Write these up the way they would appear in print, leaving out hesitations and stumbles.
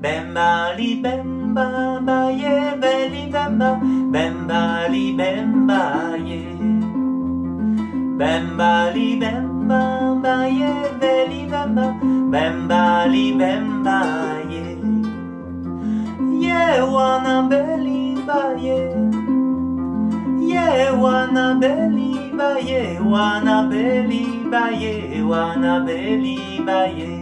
Bemba li bemba ba ye beli bemba, bemba li bemba ye. Bemba li bemba ba ye beli bemba, bemba li bemba ye. Ye wana beli ba ye. Ye wana beli ba ye, wana beli ba ye, wana beli ba ye.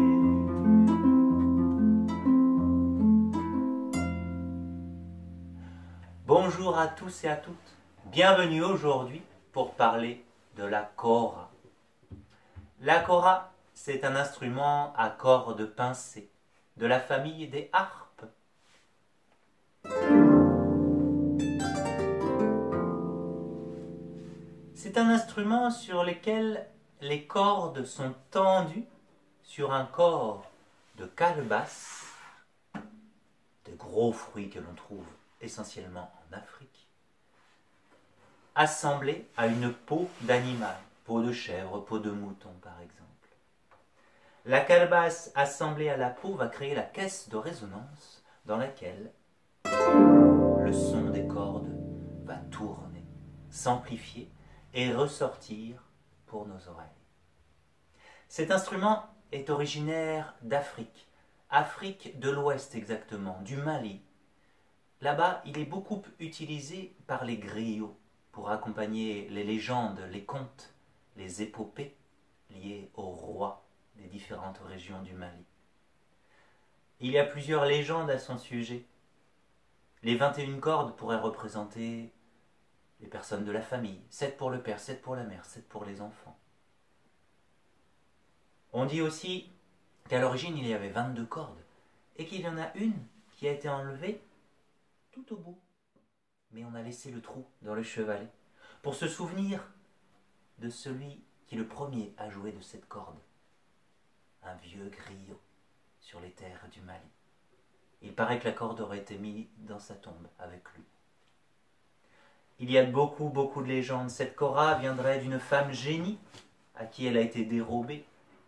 Bonjour à tous et à toutes. Bienvenue aujourd'hui pour parler de la kora. La kora, c'est un instrument à cordes pincées de la famille des harpes. C'est un instrument sur lequel les cordes sont tendues sur un corps de calebasse, de gros fruits que l'on trouve essentiellement en Afrique, assemblés à une peau d'animal, peau de chèvre, peau de mouton par exemple. La calebasse assemblée à la peau va créer la caisse de résonance dans laquelle le son des cordes va tourner, s'amplifier et ressortir pour nos oreilles. Cet instrument est originaire d'Afrique, Afrique de l'Ouest exactement, du Mali. Là-bas, il est beaucoup utilisé par les griots pour accompagner les légendes, les contes, les épopées liées aux rois des différentes régions du Mali. Il y a plusieurs légendes à son sujet. Les 21 cordes pourraient représenter les personnes de la famille, 7 pour le père, 7 pour la mère, 7 pour les enfants. On dit aussi qu'à l'origine il y avait 22 cordes et qu'il y en a une qui a été enlevée tout au bout. Mais on a laissé le trou dans le chevalet pour se souvenir de celui qui le premier a joué de cette corde. Un vieux griot sur les terres du Mali. Il paraît que la corde aurait été mise dans sa tombe avec lui. Il y a beaucoup de légendes. Cette kora viendrait d'une femme génie à qui elle a été dérobée.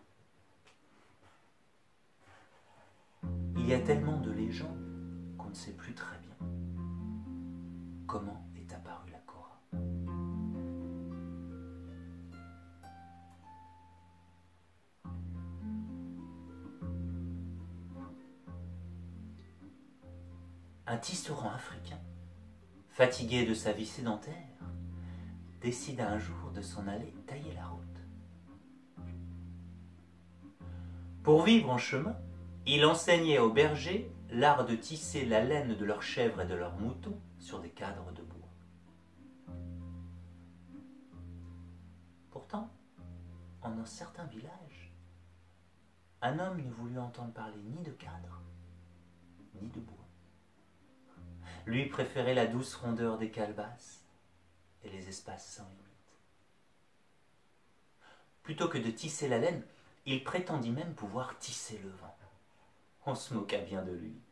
Il y a tellement de légendes qu'on ne sait plus très bien comment est apparue la kora. Un tisserand africain, fatigué de sa vie sédentaire, décida un jour de s'en aller tailler la route. Pour vivre en chemin, il enseignait aux bergers l'art de tisser la laine de leurs chèvres et de leurs moutons sur des cadres de bois. Pourtant, en un certain village, un homme ne voulut entendre parler ni de cadre, ni de bois. Lui préférait la douce rondeur des calebasses et les espaces sans limite. Plutôt que de tisser la laine, il prétendit même pouvoir tisser le vent. On se moqua bien de lui.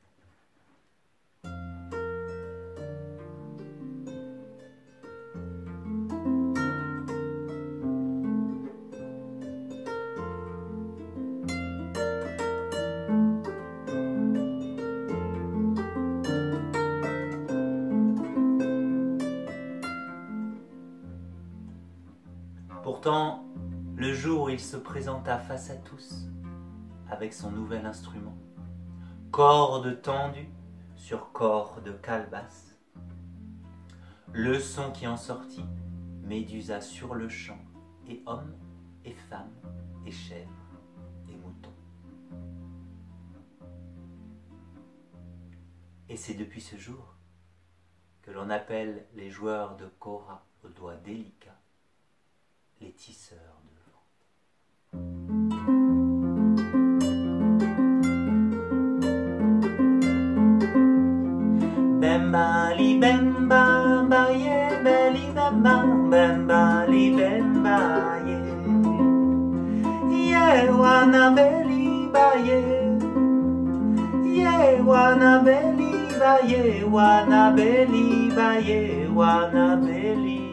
Pourtant, le jour où il se présenta face à tous, avec son nouvel instrument, corde tendue sur corde calebasse, le son qui en sortit médusa sur le champ, et hommes, et femmes, et chèvres, et moutons. Et c'est depuis ce jour que l'on appelle les joueurs de kora aux doigts délicats les tisseurs de vent. Bemba li bemba ba ye beli bemba, bemba li bemba ye. Ye wana beli ba ye. Ye wana beli ba ye, wana beli ba ye, wana beli.